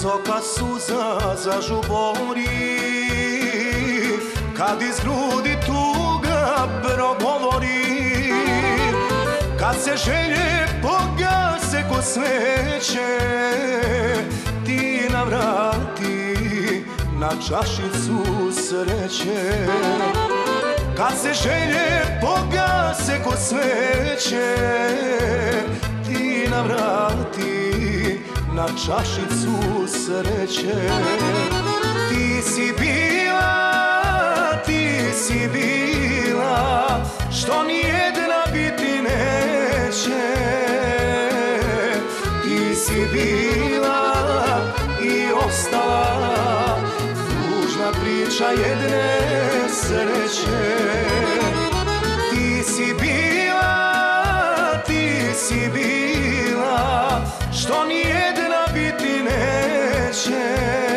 visoka suza zažubori, kad iz grudi tuga progovori, kad se želje pogase ko sveće, ti navrati na čašicu sreće. Kad se želje pogase ko sveće, ti navrati na čašicu sreće. Ti si bila, što nijedna biti neće. Ti si bila i ostala, tužna priča jedne sreće. Ti si bila, što nijedna biti neće.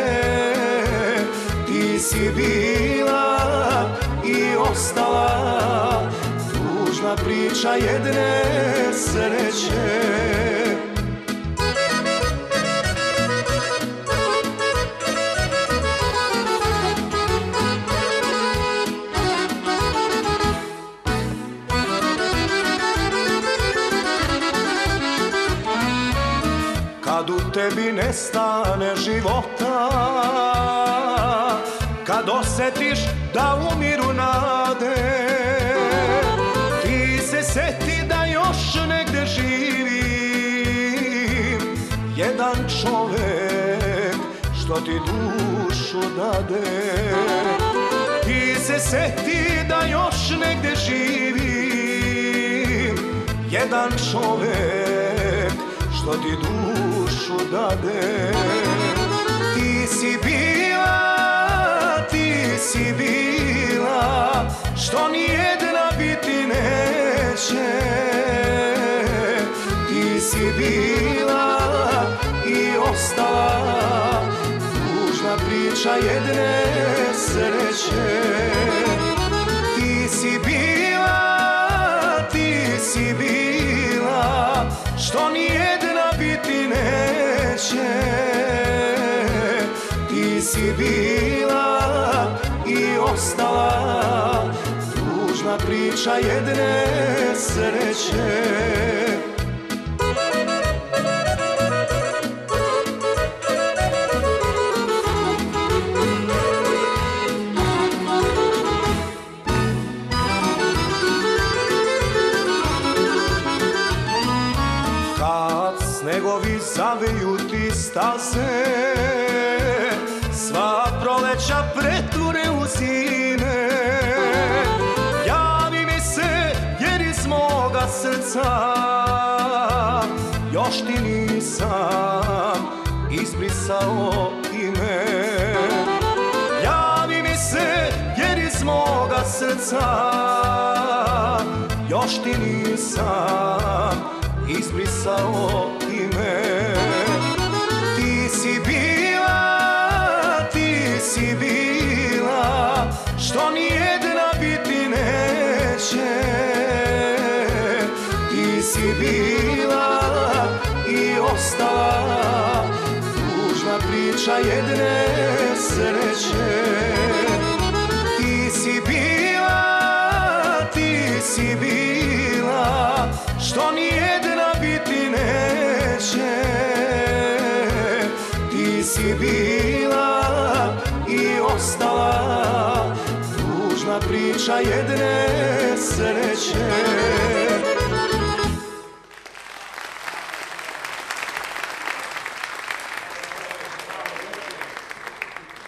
Ti si bila i ostala, tužna priča jedne sreće. Kad u tebi nestane života, kad osjetiš da umiru nade, ti se seti da još negde živi jedan čovek što ti dušu dade. Ti se seti da još negde živi jedan čovek što ti dušu dade. Ti si bila, što nijedna biti neće. Ti si bila i ostala, tužna priča jedne sreće. Ti si bila, što nijedna biti neće. Ti si bila i ostala, tužna priča jedne sreće. Snegovi zaviju ti staze, sva proleća preture u zime. Javi mi se jer iz moga srca još ti nisam izbrisao ime. Javi mi se jer iz moga srca još ti nisam izbrisao ime. Ti si bila, što nijedna biti neće. Ti si bila i ostala, tužna priča jedne sreće. Ti si bila, što nijedna biti neće. Ti si bila i ostala, tužna priča jedne sreće.